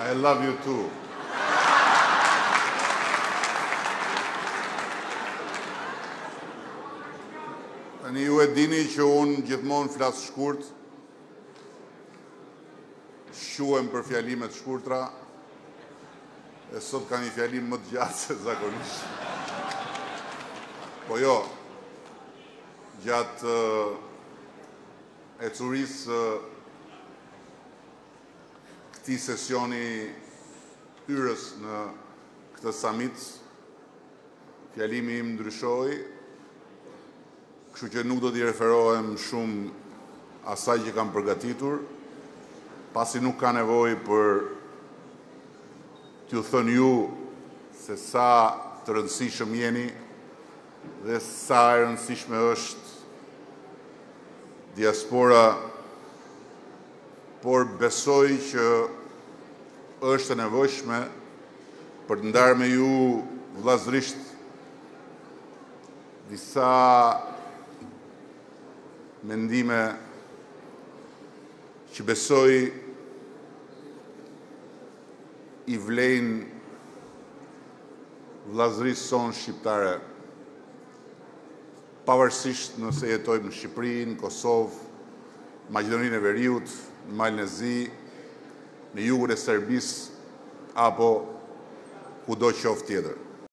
I love you too. Tani ju e dini që unë gjithmonë flas shkurt, shuhem për fjalimet shkurtra, e sot ka një fjalim më të gjatë se zakonisht. Po jo, gjatë ecurisë këtij sesioni hyrës në këtë summit, fjalimi im ndryshoi, kështu që nuk do t'i referohem shumë asaj që kam përgatitur, pasi nuk ka nevojë për t'ju thënë ju se sa të rëndësishëm jeni dhe sa e rëndësishme është diaspora, por besoj që është e nevojshme për të ndarë me ju vllazërisht disa mendime që besoj i vlejnë vllazërisë sonë shqiptare, pavarësisht nëse jetojmë në Shqipëri, në Kosovë, Maqedoninë e Veriut, në Malnezi, në jugun e Serbisë, apo kudo qoftë tjetër.